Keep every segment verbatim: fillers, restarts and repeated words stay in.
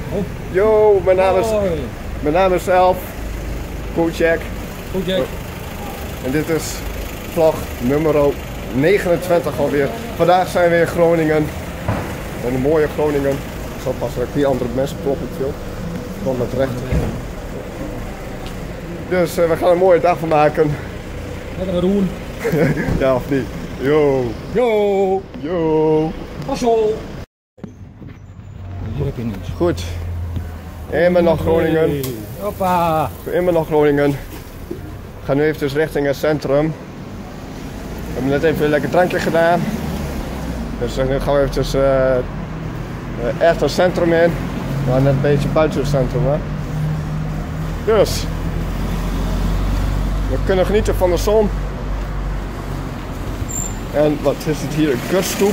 Oh. Yo, mijn naam is, Hoi. mijn naam is Elf. Kojak. Kojak. En dit is vlog nummer negenentwintig alweer. Vandaag zijn we in Groningen. In een mooie Groningen. Ik zal passen dat ik die andere mensen kloppen veel. Dan met recht. Dus uh, we gaan een mooie dag van maken. Lekker roen. Ja of niet? Yo. Yo. Yo. Passel. Hier heb je niets. Goed. Immer nog Groningen. Hey. Hoppa. Immer nog Groningen. We gaan nu even dus richting het centrum. We hebben net even een lekker drankje gedaan. Dus nu gaan we even dus, uh, echt het centrum in. Maar net een beetje buiten het centrum. Hè? Dus. We kunnen genieten van de zon. En wat is het hier? Een kuststoep.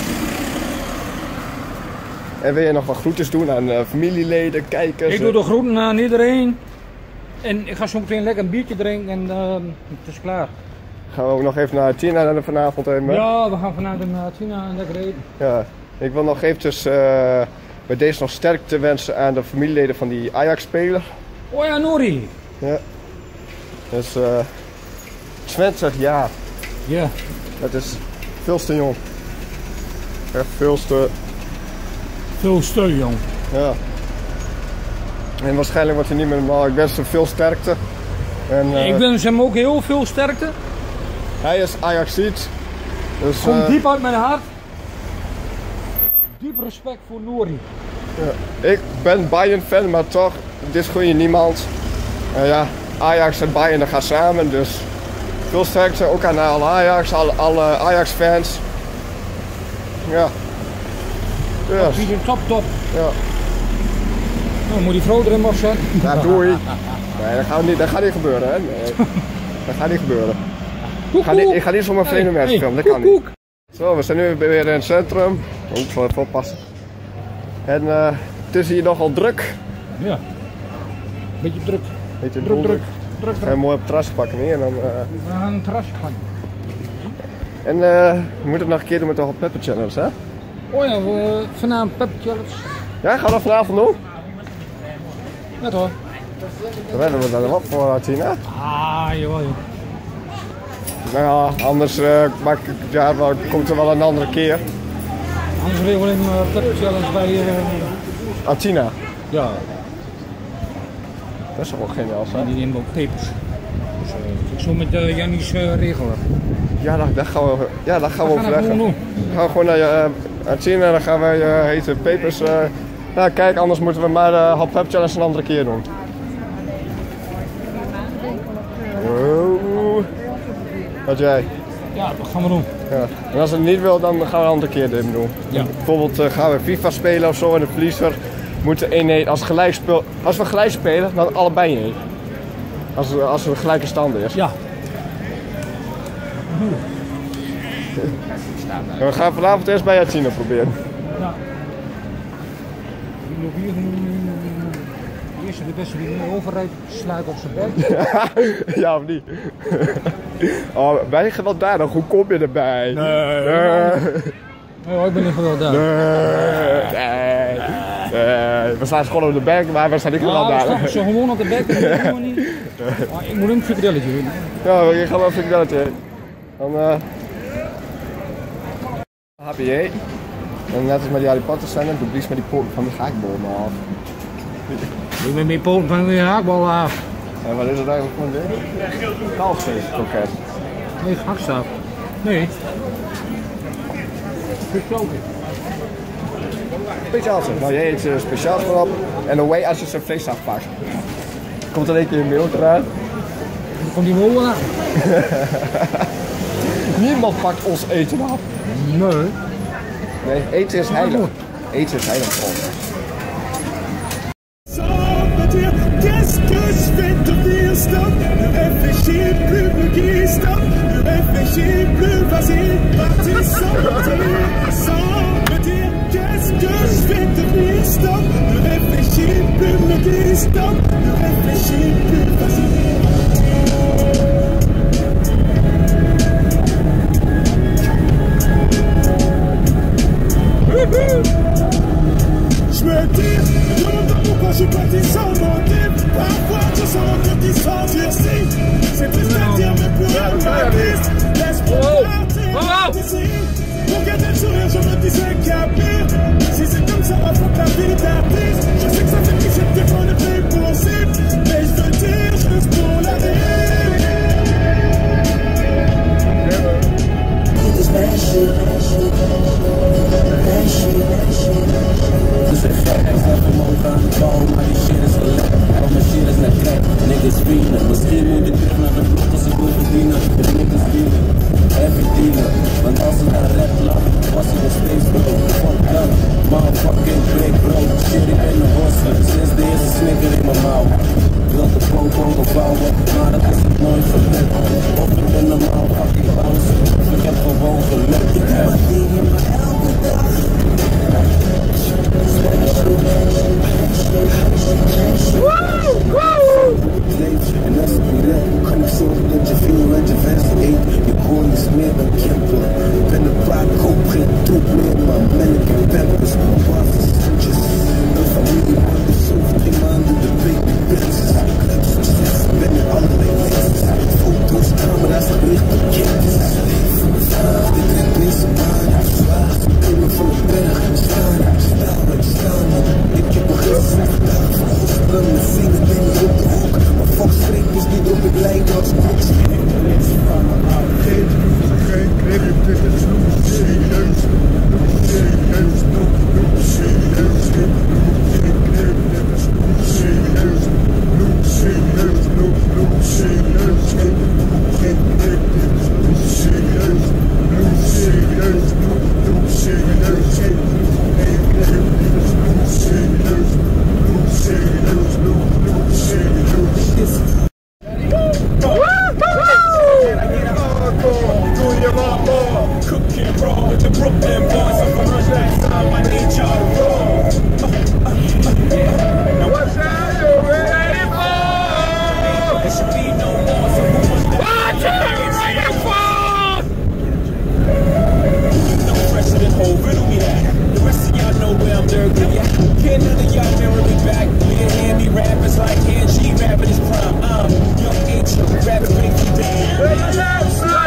En wil je nog wat groetjes doen aan uh, familieleden, kijkers? Ik doe de groeten aan iedereen. En ik ga zo meteen lekker een biertje drinken en uh, het is klaar. Gaan we ook nog even naar Tina vanavond heen? Ja, we gaan vanuit naar Tina en lekker eten. Ja, ik wil nog eventjes uh, bij deze nog sterkte wensen aan de familieleden van die Ajax-speler. Oh ja, Nori. Ja. Dus uh, twintig jaar. Ja. Dat is veel te jong. Echt veel te... Veel steun, jong. Ja. En waarschijnlijk wordt hij niet meer normaal. Ik wens hem veel sterkte. En, uh, ik wens hem ook heel veel sterkte. Hij is Ajaxiet. Dus, Komt uh, diep uit mijn hart. Diep respect voor Nori. Ja. Ik ben Bayern fan, maar toch, dit gun je niemand. Uh, ja, Ajax en Bayern dat gaan samen, dus veel sterkte ook aan alle Ajax, alle, alle Ajax fans. Ja. Yes. Die is top top. Ja. Nou, moet die vrouw erin of zetten? Ja, doei. Nee, dat gaat niet, dat gaat niet gebeuren, hè. Nee. Dat gaat niet gebeuren. Ik ga niet, ik ga niet zomaar vreemde hey, mensen hey, filmen, dat kan niet. Zo, we zijn nu weer in het centrum. Oh, ik zal even oppassen. En uh, het is hier nogal druk. Ja. Beetje druk. Beetje druk, druk, druk, druk, druk. En mooi op het terras pakken hier. En dan, uh... we gaan een terras pakken. En uh, we moeten het nog een keer doen met de Hot Pepper Challenge, hè? Oh ja, we, vanavond Pepper Challenge. Ja, gaan we dat vanavond doen? Ja toch? Dan hebben we daar wat voor, Tina. Ah, jawel joh. Nou ja, anders uh, maak ik, ja, wel, komt er wel een andere keer. Anders regelen we een uh, Pepper Challenge bij... Uh... Ah, Tina? Ja. Dat is toch wel geniaal, hè? Die nemen ook pepers. Dus uh, ik zal met uh, Jannies uh, regelen. Ja, dat, dat gaan we, ja, dat gaan we overleggen. Dan gaan we gewoon naar, uh, naar Tina en dan gaan wij uh, hete pepers. Uh, nou kijk, anders moeten we maar de uh, Hot Pepper Challenge een andere keer doen. Oh. Wat jij? Ja, dat gaan we doen. Ja. En als het niet wil, dan gaan we een andere keer dit doen. Ja. Bijvoorbeeld uh, gaan we FIFA spelen of zo en de verliezer moet één één. Als, gelijk speel, als we gelijk spelen, dan allebei één. Als, als er een gelijke stand is. Ja. En we gaan vanavond eerst bij Tina proberen. Ja. De eerste de beste die nu overrijdt, sluit op zijn bek. Ja of niet? Oh, ben je gewelddadig? Hoe kom je erbij? Nee. Nee. Nee, ik ben niet gewelddadig. Nee. Nee. Nee. We staan gewoon op de bek, maar we staan niet gewelddadig. Ja, we staan zo gewoon op de bek, dat doen we niet. Maar ik moet een frikadelletje doen. Ja, ik ga wel een frikadelletje eten. Dan uh... H P E. En net als met die Harry Potter zijn, doe blies met die poten van die gehaktbal af. Ik ben met poten van die haakbal af. En wat is het eigenlijk voor een ding? Kalfsvlees kroket. Nee, gehaktstaaf. Nee. Speciaal. Speciaal. Nou, jij eet uh, speciaal voorop. En dan weet als je zijn vlees afpakt. Komt er een keer een mail eruit. Dan komt die molen aan. Niemand pakt ons eten af. Nee. Nee, eten is heilig. Eten is heilig voor ons. Qu'est-ce que je vais devenir stop? Ne réfléchis plus, buggy stop. Ne réfléchis plus, vas-y, parti sans me dire, sans me dire. Qu'est-ce que je vais devenir stop? Ne réfléchis plus, buggy stop. Ne réfléchis plus, vas-y. Je me dis, je ne sais pas pourquoi ils sont montés. Parfois je sens que ils sont durcis. C'est plus à dire mais pour un artiste. Laisse-moi partir d'ici. Pour garder le sourire je me disais qu'il y a pire. Si c'est comme ça on fout la vie d'artiste. Je sais que ça fait cliché des fois le plus possible. Mais je veux dire juste pour la vie. This bad shit, bad shit, bad shit, bad shit. This is fat, I'm more gun, ball, my shit is a lot. All my shit is not that. Niggas feeling, misschien moet ik terug naar de vloed als ik wil verdienen. De niggas feeling, every dealer. Want als ik naar rap lag, was ik nog steeds bro. Fuck up, motherfucking big bro. Shit, ik ben een hustler, sinds de eerste snicker in mijn mouw. Wil de popo bouwen, maar dat is het nooit gelukt. Of ik ben normaal, fucking bounce. Ik heb gewoon geluk. Ik heb een ding in mijn elke dag. Woe! Woe! En als ik weer heb, kan ik zorgen dat je veel uit je vers eet. Je hoorn is meer dan kemper. Ik ben een paar koop, geen troep meer, maar melk en pampers. Waffels, centjes. Een familie, man, dus over drie maanden de baby bitches. Ik ben in allerlei mensen. Foto's, camera's, gericht op kindjes. Dit is deze baan, zwaar. Klimmen van de berg, staan, staan, waar ik staan. Ik heb een gezegd, dag van Gospelen, mijn vinger ben niet op de hoek. Maar fuck schreef is niet op ik lijk als koks. Geen, geen krip, dit is nog serieus. Nog serieus, nog, nog serieus. Geen krip, dit is nog serieus. Nog serieus, nog, nog serieus. Geen krip, dit is nog serieus. Nog serieus, nog, nog serieus. Geen krip, dit is nog serieus. Nog serieus, nog, nog serieus. Cooking raw with the Brooklyn boys. So for the last time, I need y'all to roll. Now what's that you ready for? There should be no more. So who wants to? What you ready for? No fresher than whole riddle me that. The rest of y'all know where I'm lurking at. Can't none of y'all mirror me back. You hear me rap, it's like Angie rapping his prime. I'm young H, rapping big for damn.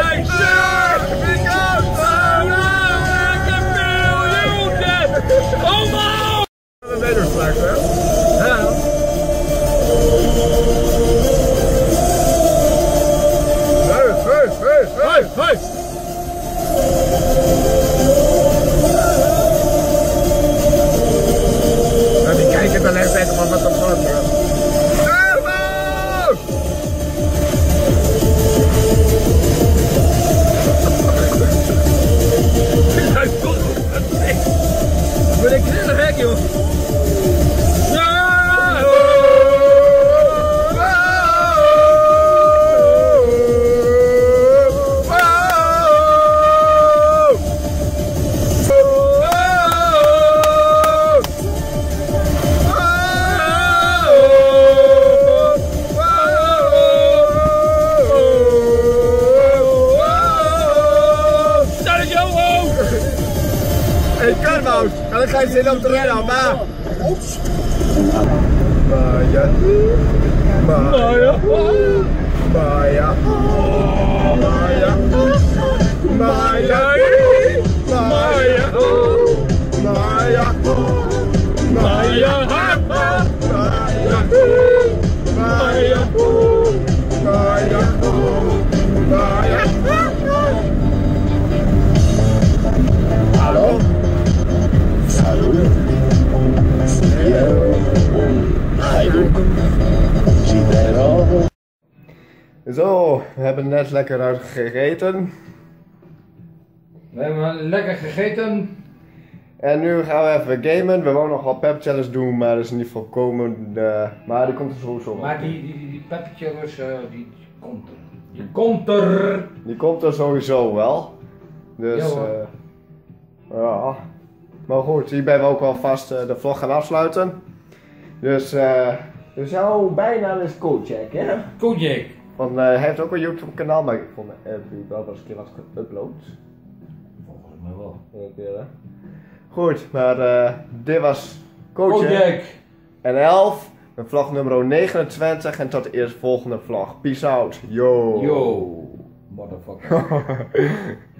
En dan ga je zin om te rennen, maar... Maya. Maya. Maya. Maya. Maya. Maya. Maya. Maya. Maya. Maya. Maya. Hallo? Hallo? Zo, we hebben net lekker uit gegeten. We hebben lekker gegeten. En nu gaan we even gamen. We wouden nog wel pep challenge doen, maar dat is niet volkomen. Uh, maar die komt er sowieso. Maar die, die, die, die pep challenge, uh, die, die komt er. Die komt er! Die komt er sowieso wel. Dus, ja, uh, ja. Maar goed, hier ben we ook wel vast uh, de vlog gaan afsluiten. Dus, uh, dus jouw bijnaam is Kojak, hè? Kojak. Want uh, hij heeft ook een YouTube kanaal, maar ik vond het wel eens een keer wat geüpload. Volgens mij wel. Een keer, hè? Goed, maar uh, dit was Kojak. Kojak. En elf Met vlog nummer negenentwintig en tot de eerstvolgende vlog. Peace out. Yo. Yo. Motherfucker.